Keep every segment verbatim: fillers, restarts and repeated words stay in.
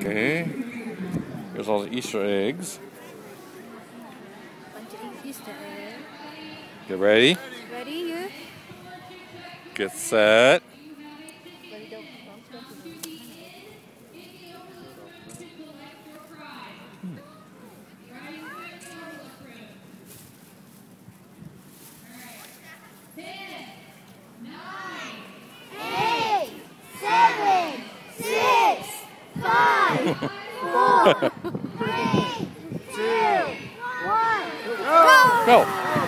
Okay. Here's all the Easter eggs. Bunch of Easter eggs. Get ready. Ready, you? Get set. Four, three, two, one, go! Go!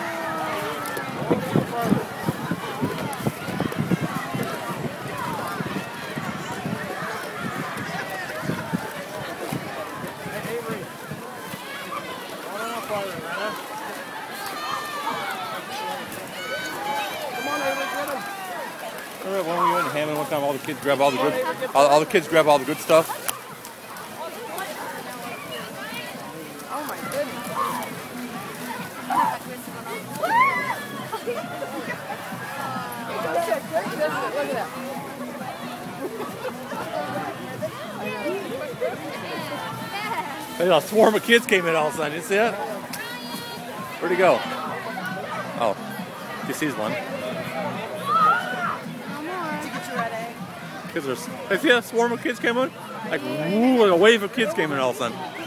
Remember when we went to Hammond one time, all the kids grab all the good, all, all the kids grab all the good stuff. Oh my goodness. Look at that. Hey, a swarm of kids came in all of a sudden. You see it? Where'd he go? Oh, he sees one. Kids are. Hey, see a swarm of kids came in? Like, woo, like a wave of kids came in all of a sudden.